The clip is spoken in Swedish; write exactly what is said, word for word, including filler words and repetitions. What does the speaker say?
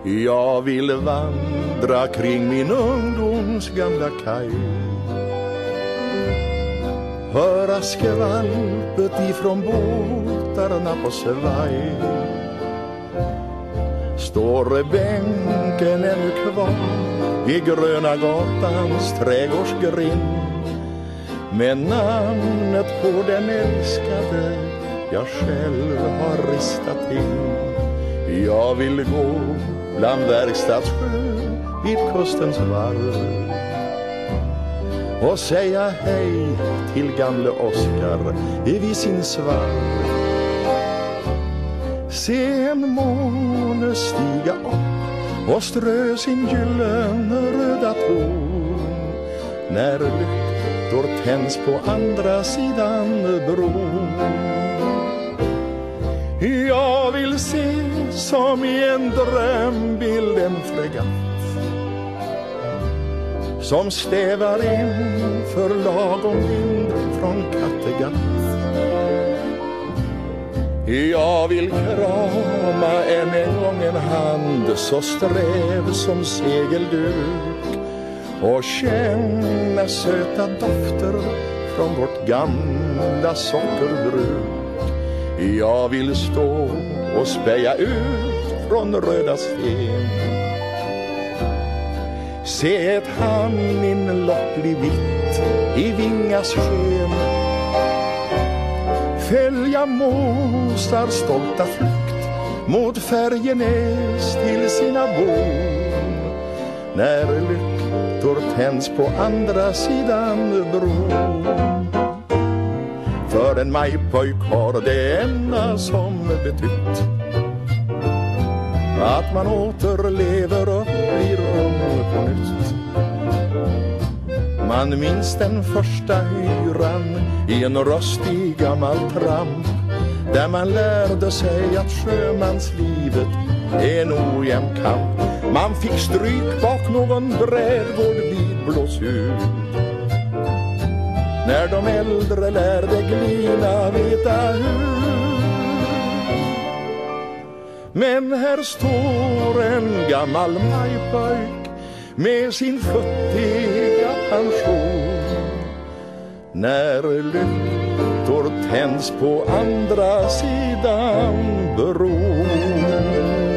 Jag vill vandra kring min ungdoms gamla kaj, höra skvalpet ifrån båtarna på svaj. Står bänken ännu kvar vid Gröna gatans trädgårdsgrind, med namnet på den älskade jag själv har ristat in. Jag vill gå bland verkstadssjö vid kustens varv och säga hej till gamle Oskar vid sin svarv. Se en måne stiga upp och strö sin gyllene röda ton, när lyktor tänds på andra sidan bron. Jag vill se som i en drömbild en fregatt som stävar in för lagom vind från Kattegatt. Jag vill krama än en gång en hand så sträv som segelduk och känna söta dofter från vårt gamla sockerbruk. Jag vill stå och speja ut från röda sten, se ett hamninlopp bli vitt i Vingas sken, följa Måsar stolta flykt mot Färjenäs till sina bon, när lyktor tänds på andra sidan bron. För en majpojk har det enda som betytt att man återlever och blir ung på nytt. Man minns den första hyran i en röstig gammal tramp, där man lärde sig att sjömanslivet är en ojämn kamp. Man fick stryk bak någon brädgård vid Blåshus, när de äldre lärde glina veta hur. Men här står en gammal majpojk med sin futtiga pension, när lyktor tänds på andra sidan bron.